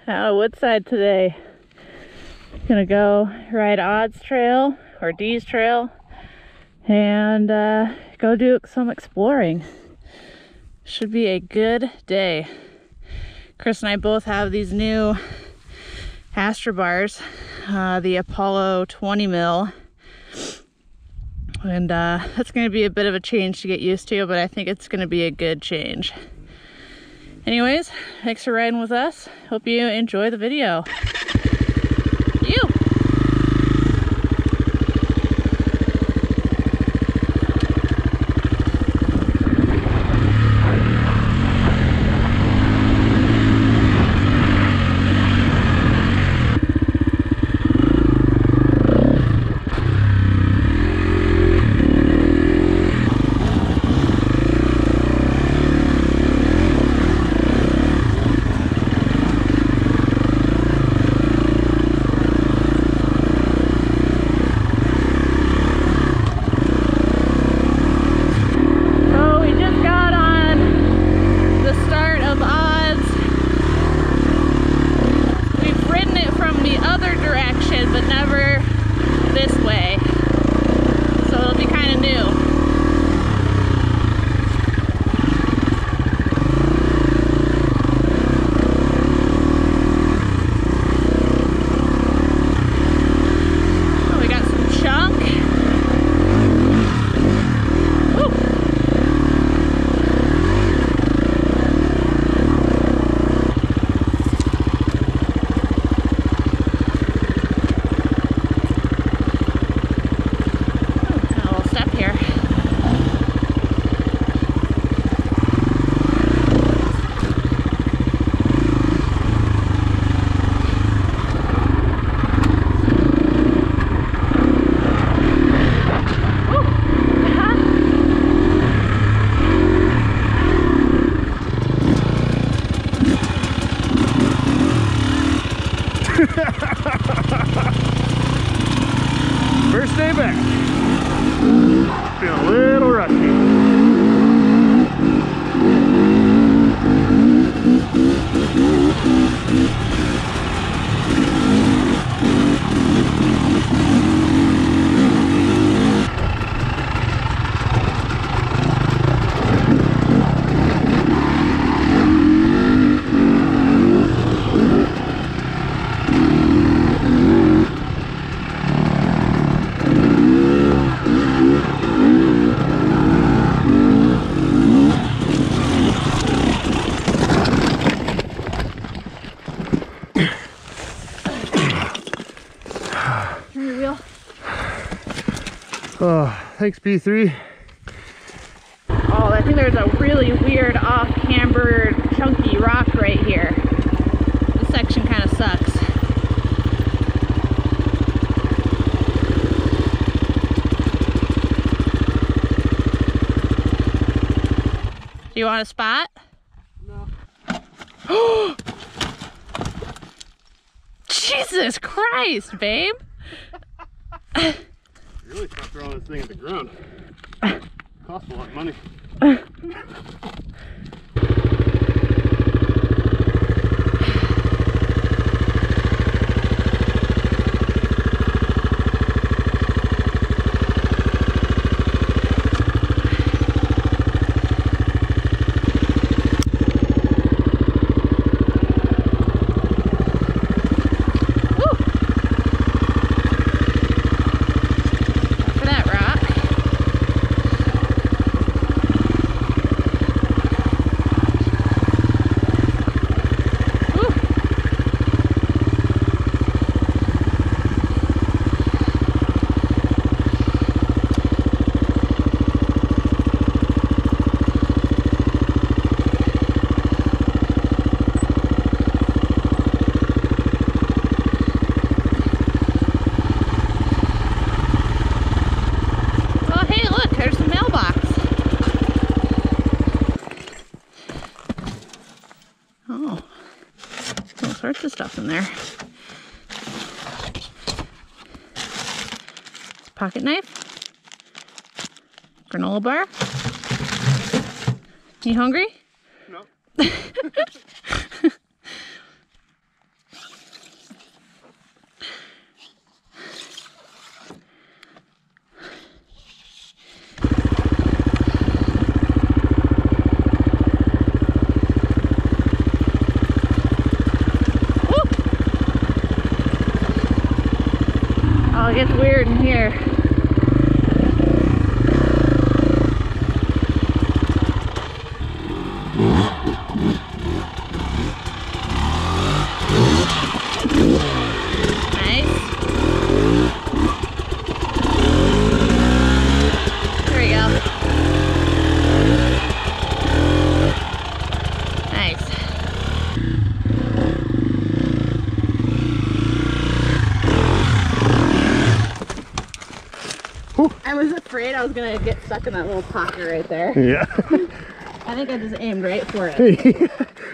out of Woodside today. Gonna go ride Odd's trail or Dee's trail and go do some exploring. Should be a good day. Chris and I both have these new Astra bars, the Apollo 20 mil, and that's going to be a bit of a change to get used to, but I think it's going to be a good change. Anyways, thanks for riding with us. Hope you enjoy the video. First day back. Feeling a little rusty. Oh, thanks B3. Oh, I think there's a really weird off-camber chunky rock right here. This section kind of sucks. Do you want a spot? No. Jesus Christ, babe! Really start throwing this thing at the ground. Costs a lot of money. sorts of stuff in there. Pocket knife. Granola bar. You hungry? No. it gets weird in here. Nice. There we go. Nice. I was afraid I was gonna get stuck in that little pocket right there. Yeah. I think I just aimed right for it.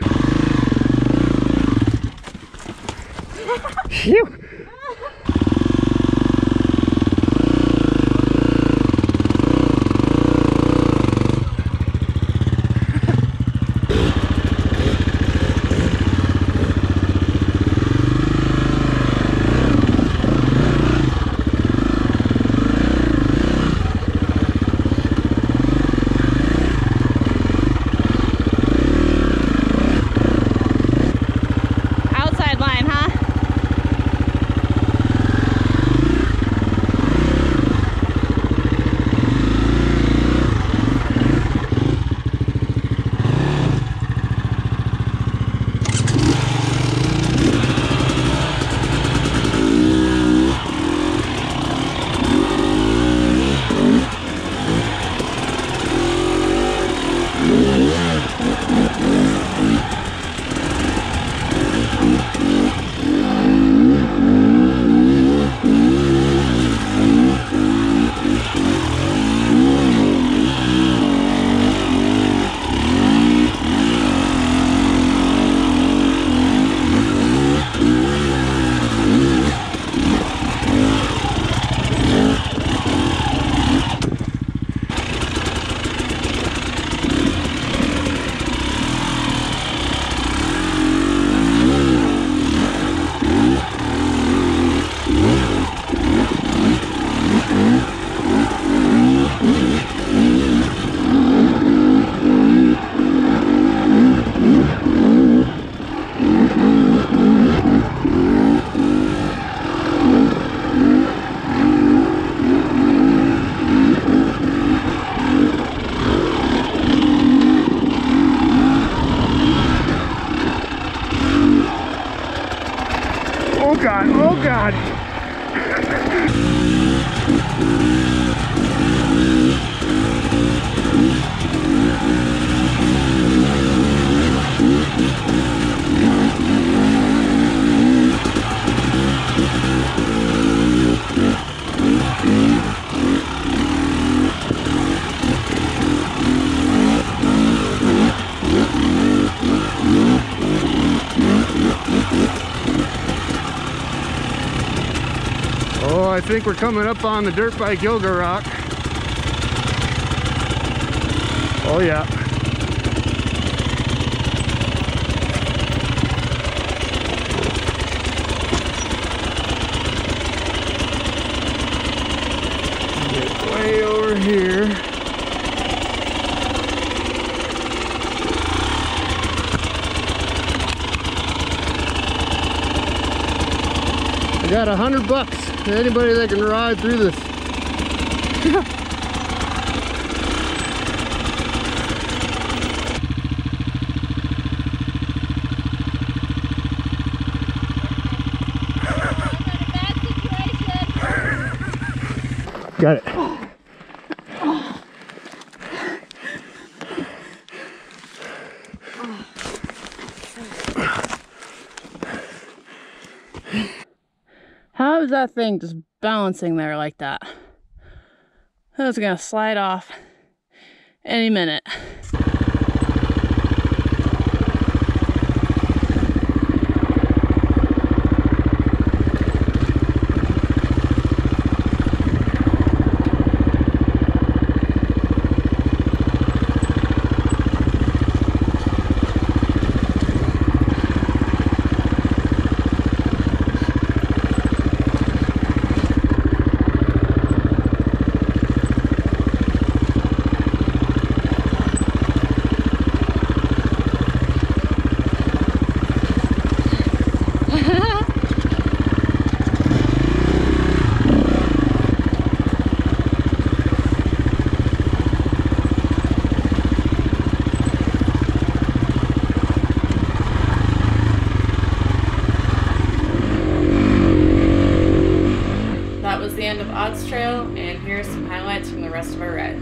Phew. Outside line, huh? Oh God, oh God. Oh, I think we're coming up on the dirt bike yoga rock. Oh yeah. Get way over here. I got $100 to anybody that can ride through this. Got it. How is that thing just balancing there like that? That was gonna slide off any minute. rest of our ride.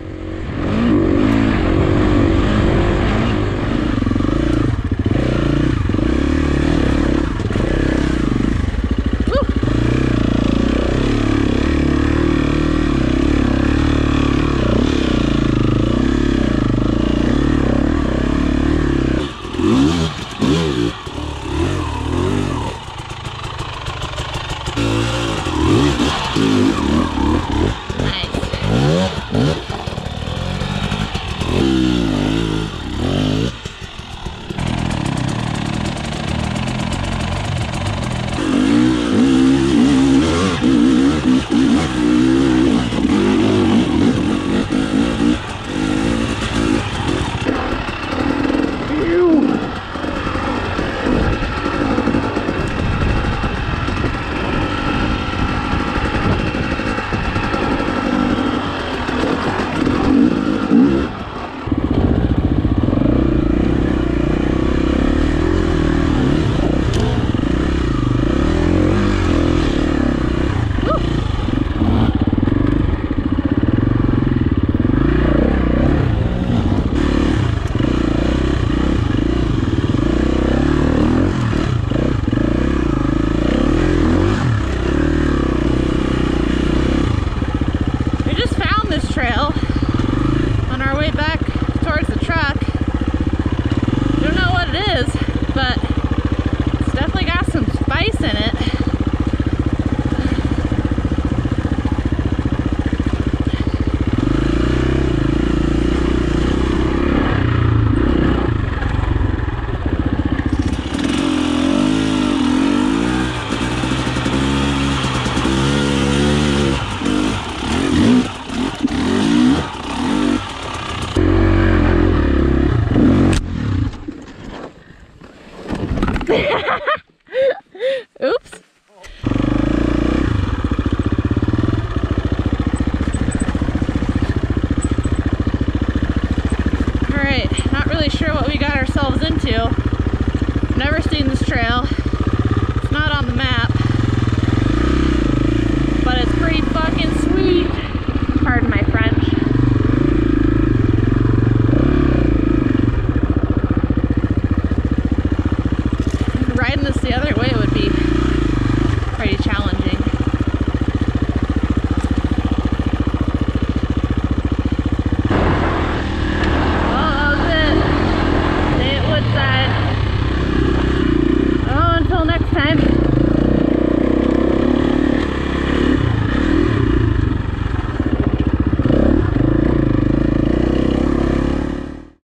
Oops. Alright, not really sure what we got ourselves into. Never seen this trail. It's not on the map. But it's pretty fucking sweet. Pardon my French. Riding this the other way